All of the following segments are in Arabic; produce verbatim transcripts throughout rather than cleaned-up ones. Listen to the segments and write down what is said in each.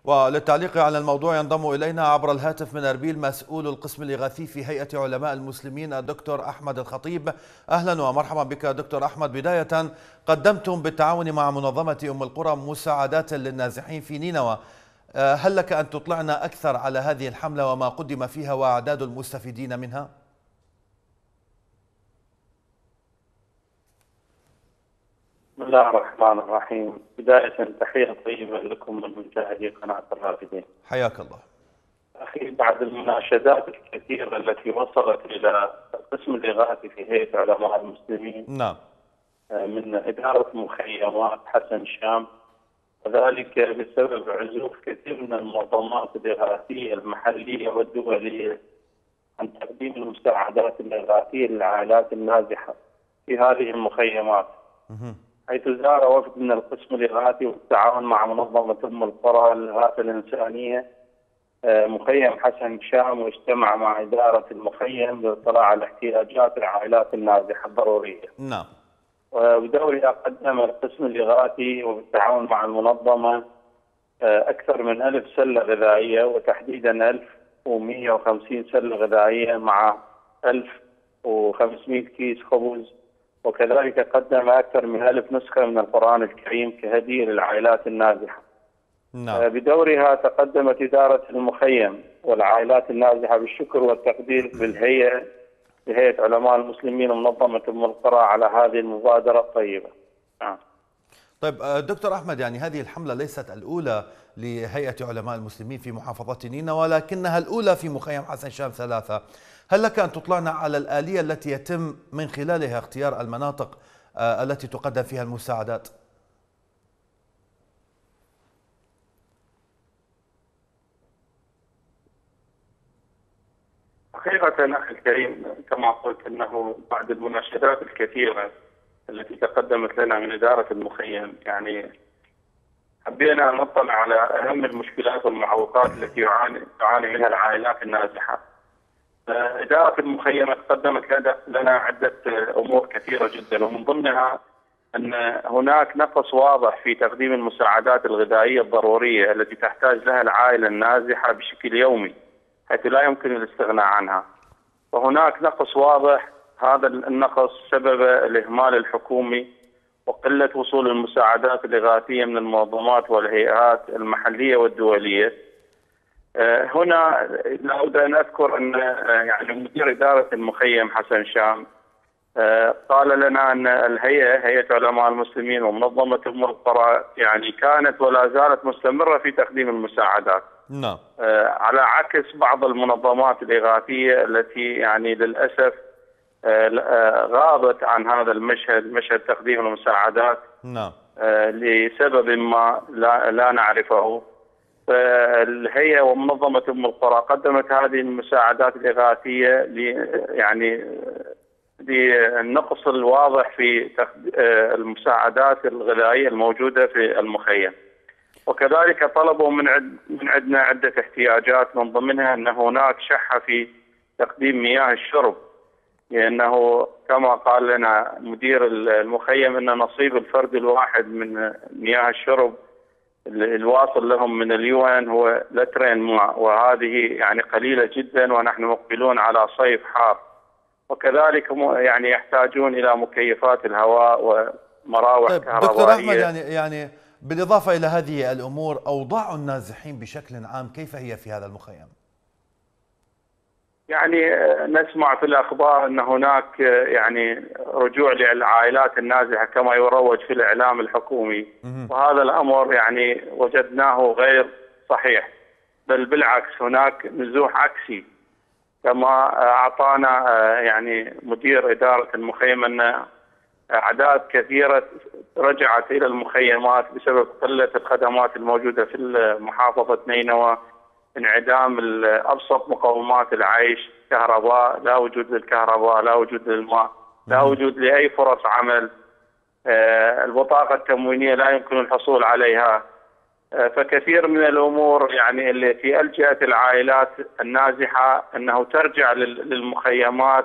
وللتعليق على الموضوع ينضم إلينا عبر الهاتف من أربيل مسؤول القسم الإغاثي في هيئة علماء المسلمين الدكتور أحمد الخطيب. أهلا ومرحبا بك دكتور أحمد. بداية، قدمتم بالتعاون مع منظمة أم القرى مساعدات للنازحين في نينوى، هل لك أن تطلعنا أكثر على هذه الحملة وما قدم فيها وأعداد المستفيدين منها؟ بسم الله الرحمن الرحيم. بداية تحية طيبة لكم من مشاهدي قناة الرافدين. حياك الله. أخي، بعد المناشدات الكثيرة التي وصلت إلى القسم الإغاثي في هيئة علماء المسلمين نعم من إدارة مخيمات حسن شام، وذلك بسبب عزوف كثير من المنظمات الإغاثية المحلية والدولية عن تقديم المساعدات الإغاثية للعائلات النازحة في هذه المخيمات، حيث زار وفد من القسم الإغاثي والتعاون مع منظمة أم القرى للإغاثة الإنسانية مخيم حسن شام، واجتمع مع إدارة المخيم للاطلاع على احتياجات العائلات النازحة الضرورية. نعم. وبدورها قدم القسم الإغاثي وبالتعاون مع المنظمة أكثر من ألف سلة غذائية، وتحديدا ألف ومئة وخمسين سلة غذائية مع ألف وخمسمئة كيس خبز، وكذلك قدم أكثر من ألف نسخة من القرآن الكريم كهدية للعائلات النازحة. نعم. بدورها تقدمت إدارة المخيم والعائلات النازحة بالشكر والتقدير بالهيئة لهيئة علماء المسلمين ومنظمة أم القرى على هذه المبادرة الطيبة. نعم. طيب دكتور أحمد، يعني هذه الحملة ليست الأولى لهيئة علماء المسلمين في محافظة نينوى، ولكنها الأولى في مخيم حسن شام ثلاثة. هل لك أن تطلعنا على الآلية التي يتم من خلالها اختيار المناطق التي تقدم فيها المساعدات؟ حقيقة أخي الكريم، كما قلت أنه بعد المناشدات الكثيرة التي تقدمت لنا من إدارة المخيم، يعني حبينا أن نطلع على أهم المشكلات والمعوقات التي يعاني تعاني منها العائلات النازحة. إدارة المخيم قدمت لنا عدة أمور كثيرة جدا، ومن ضمنها أن هناك نقص واضح في تقديم المساعدات الغذائية الضرورية التي تحتاج لها العائلة النازحة بشكل يومي، حيث لا يمكن الاستغناء عنها. وهناك نقص واضح، هذا النقص سبب الإهمال الحكومي وقلة وصول المساعدات الإغاثية من المنظمات والهيئات المحلية والدولية. هنا لابد أن أذكر أن يعني مدير إدارة المخيم حسن شام قال لنا أن الهيئة هيئة علماء المسلمين ومنظمة أم القرى يعني كانت ولا زالت مستمرة في تقديم المساعدات. نعم. على عكس بعض المنظمات الإغاثية التي يعني للأسف غابت عن هذا المشهد، مشهد تقديم المساعدات. نعم. لسبب ما لا, لا نعرفه. فالهيئة ومنظمة أم القرى قدمت هذه المساعدات الإغاثية يعني للنقص الواضح في المساعدات الغذائية الموجودة في المخيم. وكذلك طلبوا من عد من عندنا عدة احتياجات، من ضمنها أن هناك شحة في تقديم مياه الشرب، لأنه كما قال لنا مدير المخيم أن نصيب الفرد الواحد من مياه الشرب الواصل لهم من اليو ان هو لترين ماء، وهذه يعني قليلة جدا ونحن مقبلون على صيف حار. وكذلك يعني يحتاجون إلى مكيفات الهواء ومراوح طيب كهربائية. دكتور أحمد، يعني يعني بالإضافة إلى هذه الأمور، أوضاع النازحين بشكل عام كيف هي في هذا المخيم؟ يعني نسمع في الأخبار أن هناك يعني رجوع للعائلات النازحة كما يروج في الإعلام الحكومي، وهذا الأمر يعني وجدناه غير صحيح، بل بالعكس هناك نزوح عكسي، كما أعطانا يعني مدير إدارة المخيم أن أعداد كثيرة رجعت إلى المخيمات بسبب قلة الخدمات الموجودة في محافظة نينوى، انعدام أبسط مقومات العيش، كهرباء، لا وجود للكهرباء، لا وجود للماء، لا وجود لأي فرص عمل، البطاقة التموينية لا يمكن الحصول عليها. فكثير من الأمور يعني التي ألجأت العائلات النازحة أنه ترجع للمخيمات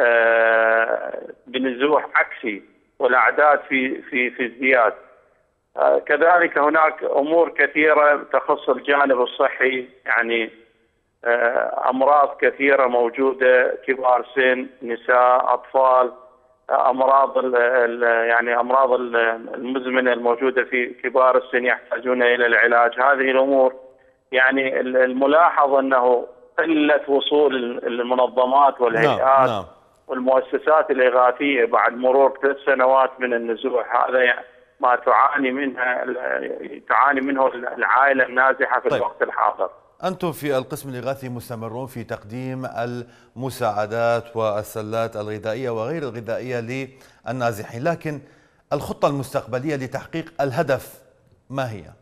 بنزوح عكسي، والأعداد في في في ازدياد. كذلك هناك أمور كثيرة تخص الجانب الصحي، يعني أمراض كثيرة موجودة، كبار سن، نساء، أطفال، أمراض ال يعني أمراض المزمنة الموجودة في كبار السن يحتاجون إلى العلاج. هذه الأمور يعني الملاحظ أنه قلة وصول المنظمات والهيئات نعم. نعم. والمؤسسات الإغاثية بعد مرور ثلاث سنوات من النزوح، هذا ما تعاني منها تعاني منه العائلة النازحة في طيب. الوقت الحاضر. أنتم في القسم الإغاثي مستمرون في تقديم المساعدات والسلات الغذائية وغير الغذائية للنازحين، لكن الخطة المستقبلية لتحقيق الهدف ما هي؟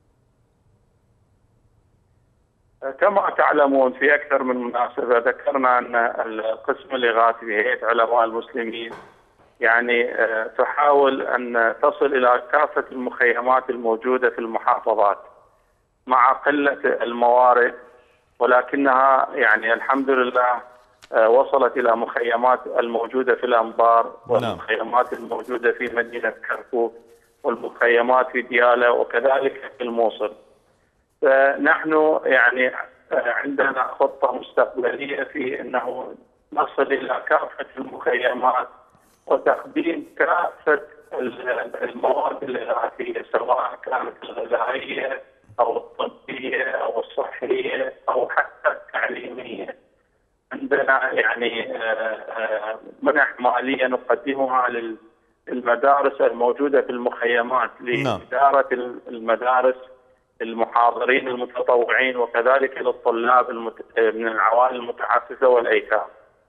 كما تعلمون في أكثر من مناسبة ذكرنا أن القسم الإغاثي في هيئة علماء المسلمين يعني تحاول أن تصل إلى كافة المخيمات الموجودة في المحافظات مع قلة الموارد، ولكنها يعني الحمد لله وصلت إلى مخيمات الموجودة في الأنبار والمخيمات الموجودة في مدينة كركوك والمخيمات في ديالى وكذلك في الموصل. فنحن يعني عندنا خطة مستقبلية في أنه نصل إلى كافة المخيمات وتقديم كافة المواد الإغاثية سواء كانت الغذائية أو الطبية أو الصحية أو حتى التعليمية. عندنا يعني منح مالية نقدمها للمدارس الموجودة في المخيمات لإدارة المدارس، المحاضرين المتطوعين، وكذلك للطلاب من العوائل المتعففة والأيتام.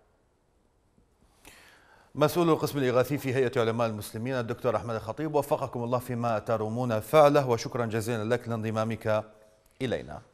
مسؤول القسم الإغاثي في هيئة علماء المسلمين الدكتور أحمد الخطيب، وفقكم الله فيما ترومون فعله، وشكرا جزيلا لك لانضمامك إلينا.